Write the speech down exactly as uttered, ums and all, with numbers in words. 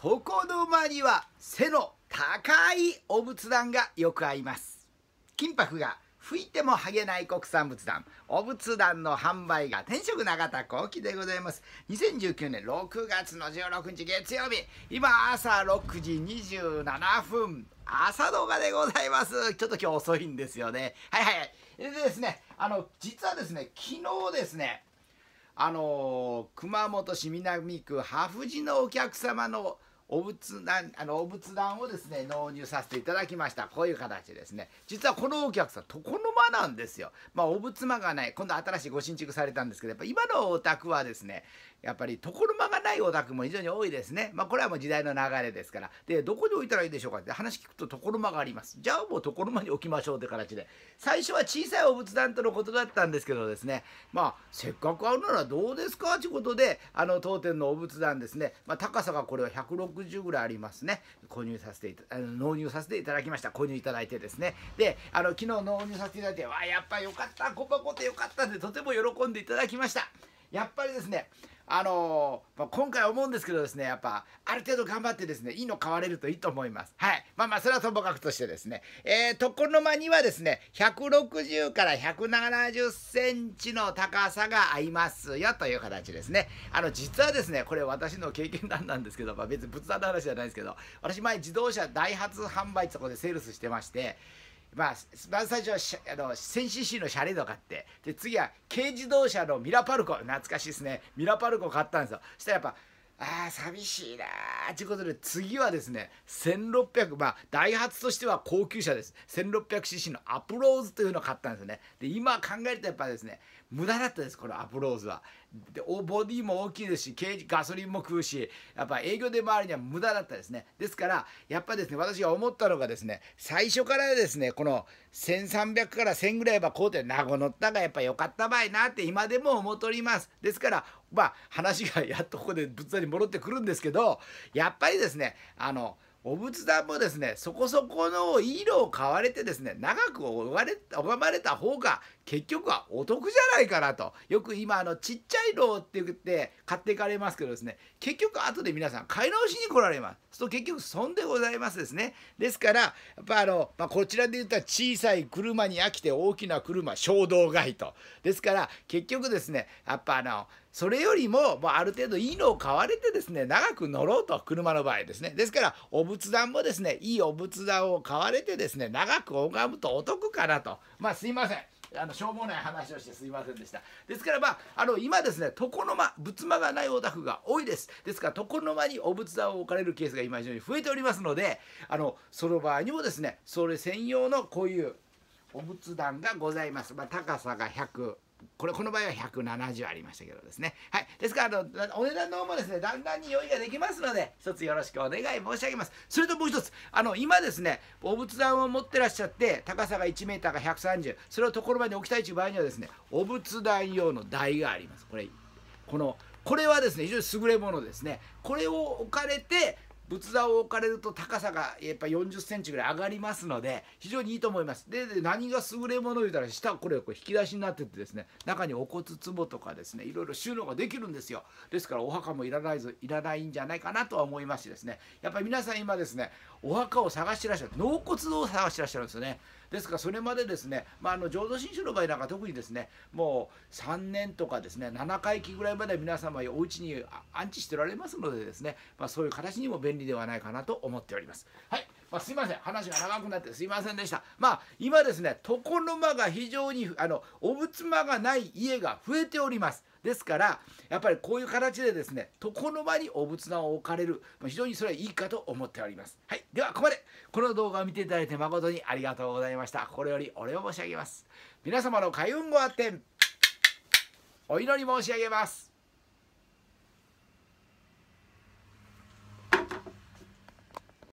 床の間には背の高いお仏壇がよく合います。金箔が吹いても剥げない国産仏壇、お仏壇の販売が天職永田幸喜でございます。にせんじゅうきゅうねんろくがつのじゅうろくにち月曜日、今朝ろくじにじゅうななふん、朝動画でございます。ちょっと今日遅いんですよね。はいはいはい。でですね、あの実はですね、昨日ですね、あの熊本市南区羽富のお客様のお仏壇、あのお仏壇をですね納入させていただきました。こういう形ですね。実はこのお客さん床の間なんですよ。まあお仏間がない、今度新しいご新築されたんですけど、やっぱ今のお宅はですね、やっぱり床の間がないお宅も非常に多いですね。まあこれはもう時代の流れですから。でどこに置いたらいいでしょうかって話聞くと床の間があります。じゃあもう床の間に置きましょうって形で、最初は小さいお仏壇とのことだったんですけどですね、まあせっかくあるならどうですかということで、あの当店のお仏壇ですね、まあ、高さがこれはひゃくろくじゅうぐらいありますね。購入させていたあの納入させていただきました。購入いただいてですね、であの昨日納入させていただいて、わあやっぱりよかった、こここてよかったんで、とても喜んでいただきました。やっぱりですね、あのーまあ、今回思うんですけどですね、やっぱある程度頑張ってですね、いいの買われるといいと思います。はい。まあまあそれはともかくとしてですね、えー、床の間にはですね、ひゃくろくじゅうからひゃくななじゅっセンチの高さが合いますよという形ですね。あの実はですね、これ私の経験談なんですけど、まあ、別に仏壇の話じゃないですけど、私前自動車ダイハツ販売ってとこでセールスしてまして、まあ、まず最初はあの せんシーシー のシャレード買って、で次は軽自動車のミラパルコ、懐かしいですね、ミラパルコ買ったんですよ。そしたらやっぱあー寂しいなーということで、次はですねせんろっぴゃく、まあダイハツとしては高級車です。 せんろっぴゃくシーシー のアプローズというのを買ったんですよね。で今考えるとやっぱですね、無駄だったです、このアプローズは。でボディも大きいですし、軽ガソリンも食うし、やっぱ営業で回るには無駄だったですね。ですからやっぱですね、私が思ったのがですね、最初からですねこのせんさんびゃくからせんぐらいはこうで名護乗ったがやっぱ良かったばいなって今でも思っております。ですからまあ話がやっとここで仏壇に戻ってくるんですけど、やっぱりですね、あのお仏壇もですね、そこそこのいいのを買われてですね、長く拝まれ拝まれた方が結局はお得じゃないかなと。よく今あのちっちゃいのって言って買っていかれますけどですね、結局後で皆さん買い直しに来られます。そう結局損でございますですね。ですからやっぱあの、まあ、こちらで言ったら小さい車に飽きて大きな車衝動買いと。ですから結局ですね、やっぱあのそれよりも、もうある程度いいのを買われてですね、長く乗ろうと、車の場合ですね。ですからお仏壇もですね、いいお仏壇を買われてですね、長く拝むとお得かなと。まあすいません、あのしょうもない話をしてすいませんでした。ですからまああの今ですね、床の間、仏間がないお宅が多いです。ですから床の間にお仏壇を置かれるケースが今非常に増えておりますので、あのその場合にもですね、それ専用のこういうお仏壇がございます。まあ、高さがひゃく、これこの場合はひゃくななじゅうありましたけどですね。はい。ですからあのお値段の方もですね、だんだんに用意ができますので、一つよろしくお願い申し上げます。それともう一つ、あの今ですね、お仏壇を持ってらっしゃって、高さがいちメーターがひゃくさんじゅう、それを所場に置きたいという場合にはですね、お仏壇用の台があります。これこのこれはですね、非常に優れものですね。これを置かれて仏壇を置かれると高さがやっぱよんじゅっセンチぐらい上がりますので、非常にいいと思います。で、で何が優れもの言うたら、下これこれ引き出しになっててですね、中にお骨壺とかですね、いろいろ収納ができるんですよ。ですからお墓もいらないぞいらないんじゃないかなとは思いますしですね、やっぱり皆さん今ですね、お墓を探してらっしゃる、納骨堂を探してらっしゃるんですよね。ですからそれまでですね、まあ、あの浄土真宗の場合なんか特にですね、もうさんねんとかですね、ななかいきぐらいまで皆様お家に安置しておられますのでですね、まあ、そういう形にも便利ではないかなと思っております。はい。まあ、すいません、話が長くなってすいませんでした。まあ今ですね、床の間が非常にあのお仏間がない家が増えております。ですからやっぱりこういう形でですね、床の間にお仏壇を置かれる、非常にそれはいいかと思っております。はい。ではここまで。この動画を見ていただいて誠にありがとうございました。心よりお礼を申し上げます。皆様の開運ご発展お祈り申し上げます。